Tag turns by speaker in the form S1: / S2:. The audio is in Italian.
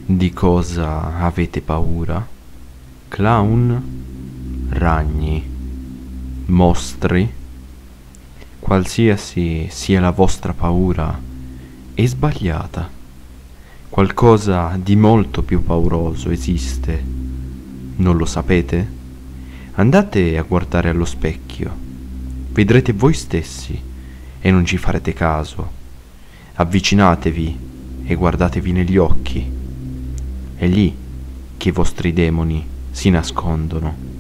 S1: Di cosa avete paura? Clown? Ragni? Mostri? Qualsiasi sia la vostra paura, è sbagliata. Qualcosa di molto più pauroso esiste. Non lo sapete? Andate a guardare allo specchio. Vedrete voi stessi e non ci farete caso. Avvicinatevi e guardatevi negli occhi. È lì che i vostri demoni si nascondono.